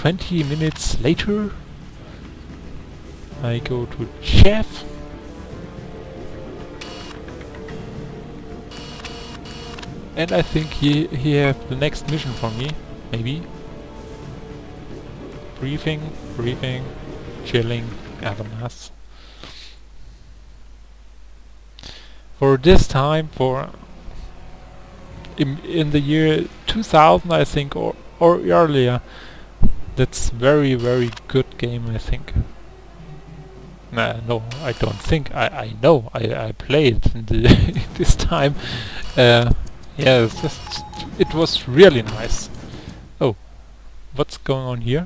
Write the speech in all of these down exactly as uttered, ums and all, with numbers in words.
twenty minutes later, I go to Jeff. And I think he he have the next mission for me, maybe. Briefing, briefing, chilling, Avanas. For this time, for in, in the year two thousand, I think, or or earlier, that's very very good game, I think. Nah, no, I don't think. I I know. I I played in the this time. Uh, yeah, it's just, it was really nice. Oh, what's going on here?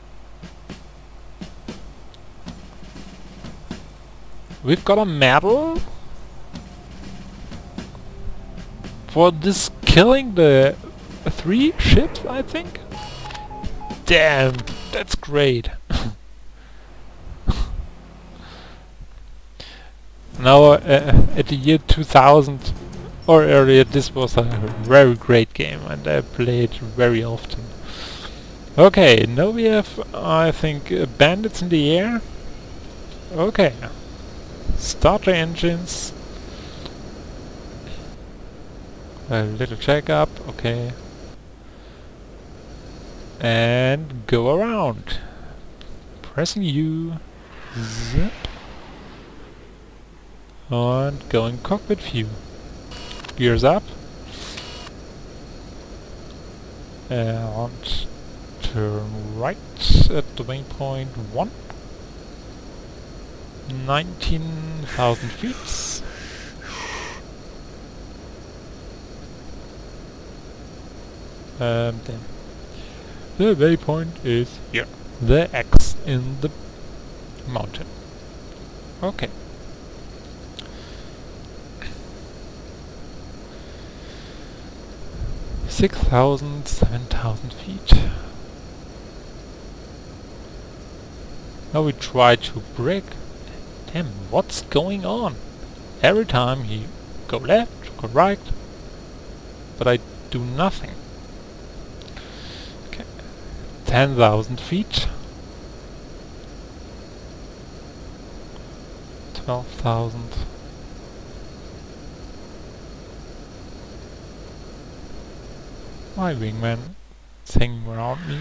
We've got a medal for this killing the three ships, I think. Damn, that's great. Now, uh, at the year two thousand or earlier, this was a very great game, and I played very often. Okay, now we have, I think, uh, bandits in the air. Okay. Start the engines. A little checkup, okay. And go around. Pressing U. Zip. And going cockpit view. Gears up. And turn right at the waypoint one. nineteen thousand feet. Um, then the waypoint is here. The X in the mountain. Okay. Six thousand, seven thousand feet. Now we try to brake. Damn, what's going on? Every time he go left, go right, but I do nothing. Okay, ten thousand feet. twelve thousand. My wingman is hanging around me.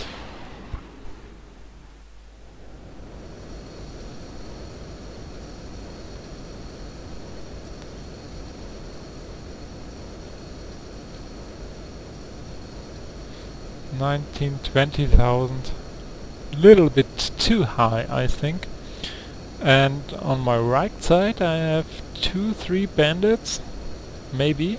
Nineteen, twenty thousand. Little bit too high, I think. And on my right side I have two, three bandits, maybe.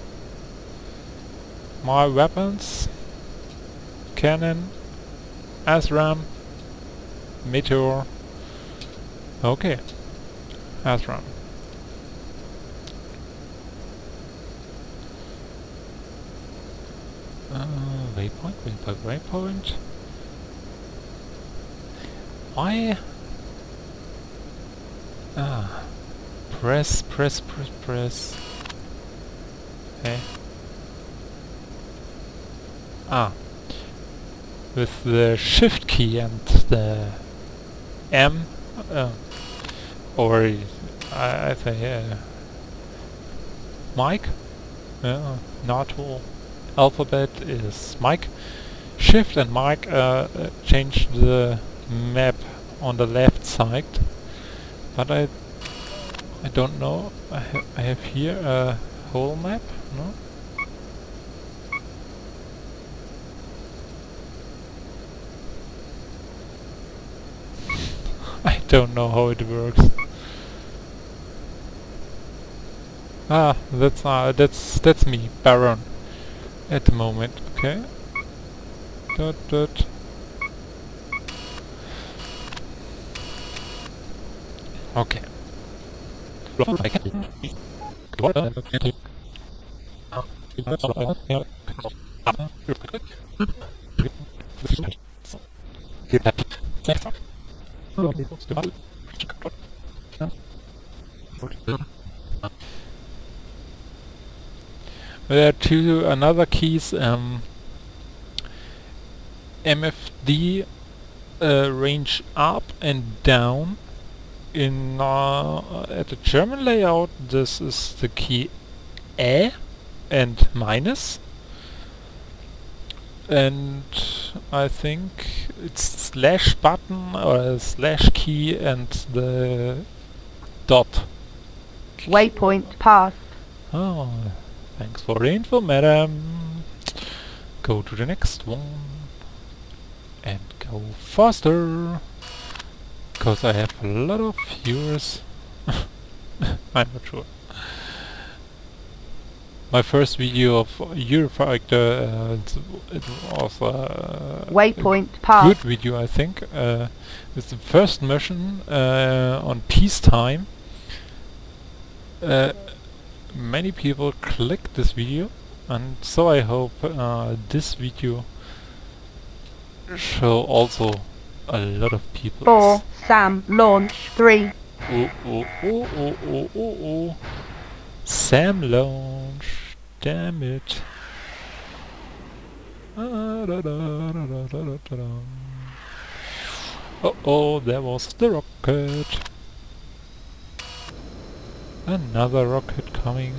My weapons, cannon, ASRAAM, Meteor. Okay, ASRAAM. Uh, waypoint, waypoint, waypoint. Why? Ah, press, press, press, press. Okay. Ah, with the shift key and the M, uh, or I, I say uh, Mike, uh, NATO alphabet is Mike. Shift and Mike uh, uh, change the map on the left side, but I I don't know. I, ha I have here a whole map, no? I don't know how it works. Ah, that's uh, that's that's me, Baron, at the moment. Okay. Dot dot. Okay. There are two another keys. Um, M F D uh, range up and down. In uh, at the German layout, this is the key A and minus, and I think it's slash button or a slash key and the dot. Waypoint passed. Oh, thanks for the info, madam. Go to the next one and go faster, because I have a lot of viewers. I'm not sure. My first video of Eurofighter, uh, it, it was uh, Waypoint a passed. good video, I think. Uh, it's the first mission uh, on peacetime. Uh, many people clicked this video, and so I hope uh, this video show also a lot of people. Four. Sam launch. Three. Oh, oh, oh, oh, oh, oh, oh. Sam launch. Damn it. Ah, da, da, da, da, da, da, da. Oh, oh, there was the rocket. Another rocket coming.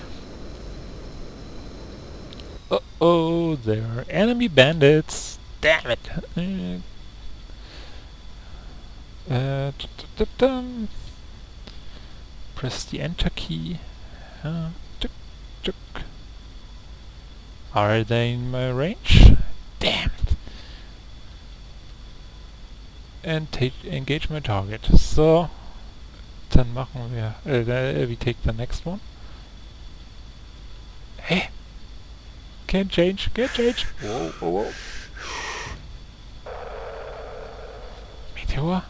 Oh, oh, there are enemy bandits. Damn it. Uh, uh, d -d -d -dum. Press the enter key. Uh, tuk, tuk. Are they in my range? Damn it. And take engage my target. So, dann machen wir, uh, we take the next one. Hey! Can't change, can't change! Whoa, whoa, whoa. Meteor?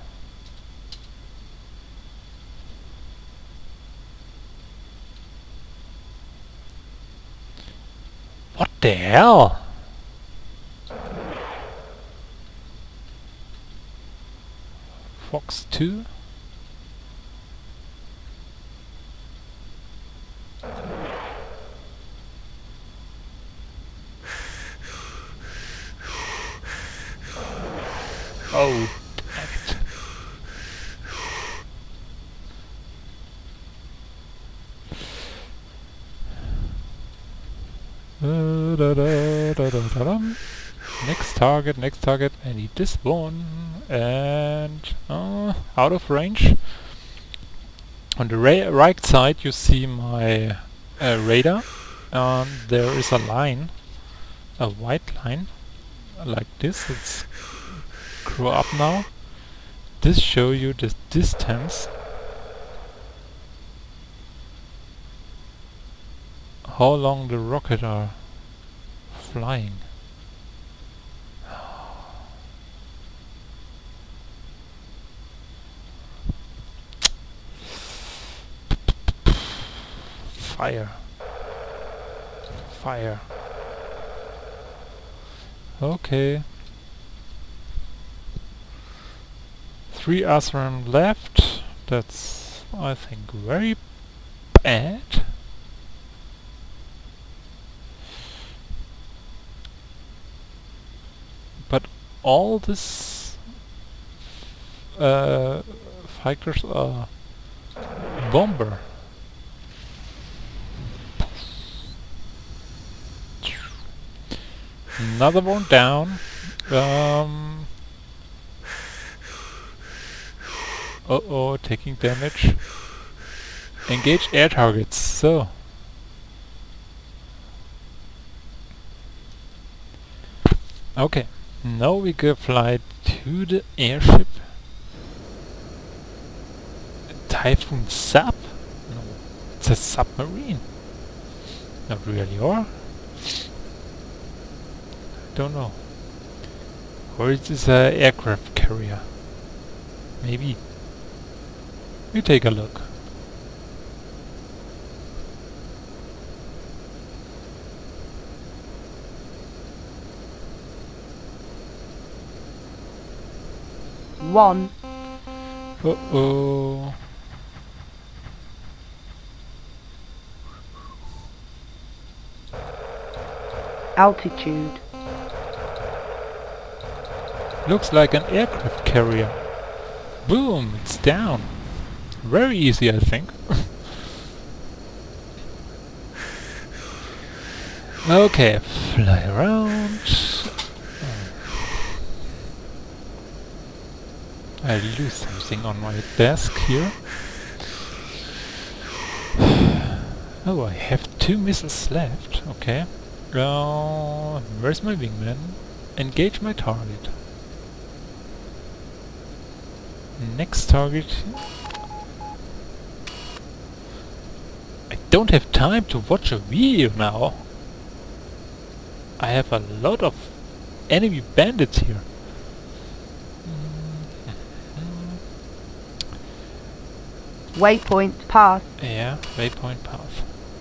What the hell? Fox two? Oh, damn it. Da, da, da, da, da, da, dum. Next target, next target. I need this one. And uh, out of range. On the ra right side you see my uh, radar. And there is a line, a white line, like this. It's grew up now. This show you the distance. How long the rocket are flying. Fire. Fire. Okay. Three Asram left. That's, I think, very bad. But all this uh, fighters are bomber. Another one down. Um, uh oh, taking damage. Engage air targets. So. Okay. Now we can fly to the airship. Typhoon sub? No, it's a submarine. Not really, or? Don't know. Or is this an aircraft carrier? Maybe. We take a look. One. Uh-oh. Altitude. Looks like an aircraft carrier. Boom! It's down. Very easy, I think. Okay, fly around. I lose something on my desk here. Oh, I have two missiles left. Okay. Uh, where's my wingman? Engage my target. Next target. I don't have time to watch a video now. I have a lot of enemy bandits here. Waypoint path. Yeah, waypoint path.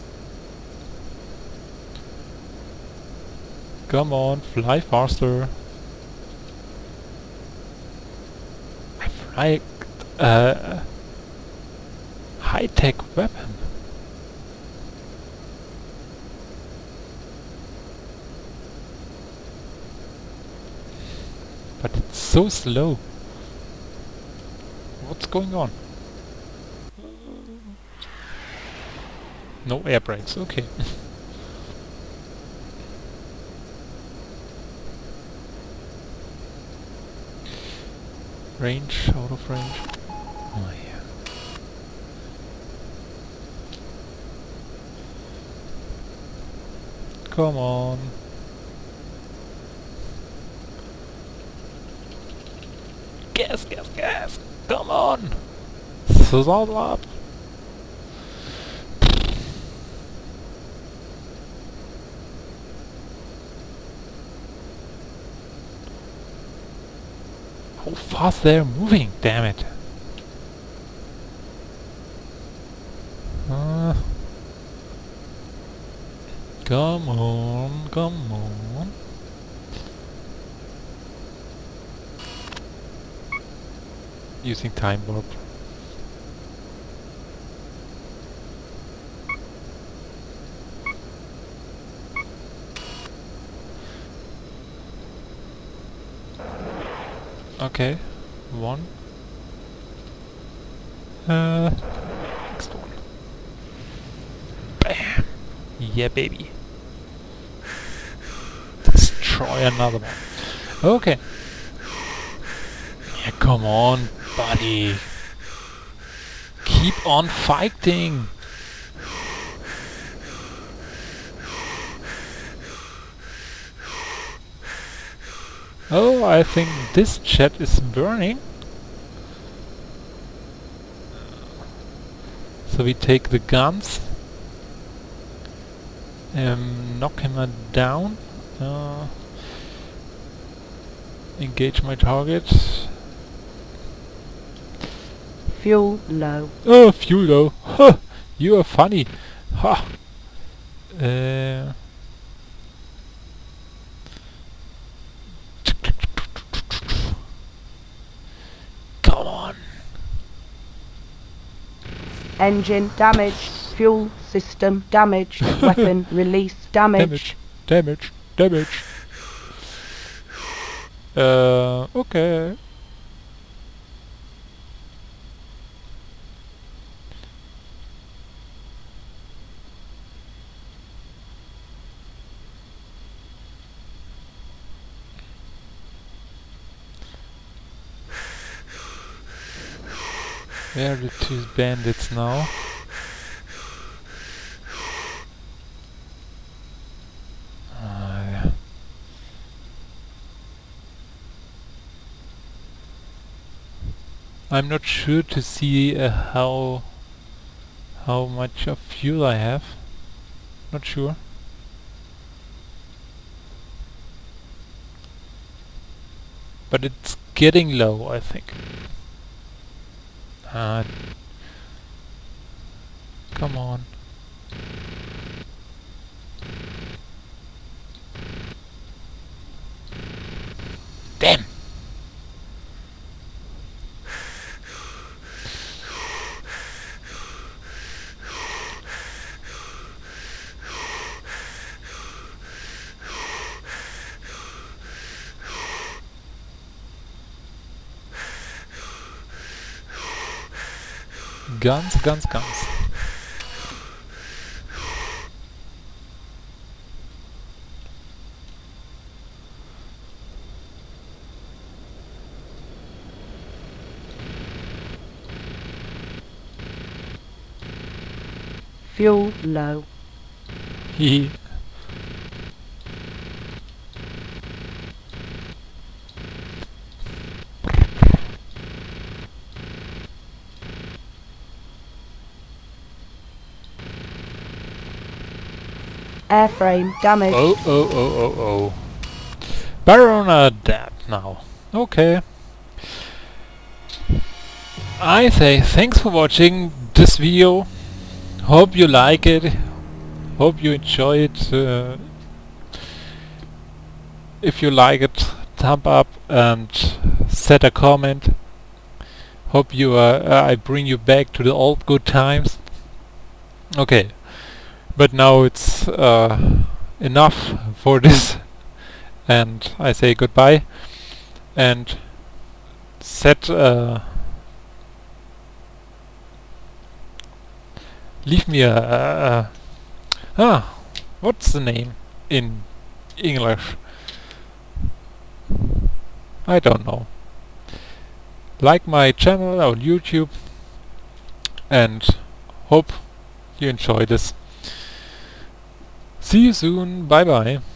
Come on, fly faster. I fly uh, high-tech weapon. But it's so slow. What's going on? No air brakes, okay. Range, out of range. Oh yeah. Come on. Gas, gas, gas! Come on! Throttle up! How fast they're moving, damn it! Uh, come on, come on. Using time warp. Okay, one. Uh, next one. Bam! Yeah, baby. Destroy another one. Okay. Yeah, come on, buddy. Keep on fighting. Oh, I think this jet is burning. So we take the guns. Um, knock him down. Uh, engage my target. Fuel low. Oh, fuel low. Huh, you are funny. Ha. Uh, come on. Engine damaged. Fuel system damaged. Weapon release damaged. Damage. Damage. Damage. Uh, okay. Where are the two bandits now? Ah, yeah. I'm not sure to see uh, how how much of fuel I have. Not sure. But it's getting low, I think. Uh, come on. Damn! Ganz, ganz, ganz. Fuel low. Hihi. Airframe damaged. Oh, oh, oh, oh, oh. Baron are dead now. Okay. I say thanks for watching this video. Hope you like it. Hope you enjoy it. Uh, if you like it, thumb up and set a comment. Hope you uh, uh, I bring you back to the old good times. Okay. But now it's uh, enough for this, and I say goodbye and set uh, leave me a, a, a ah what's the name in English? I don't know. Like my channel on YouTube and hope you enjoy this. See you soon. Bye bye.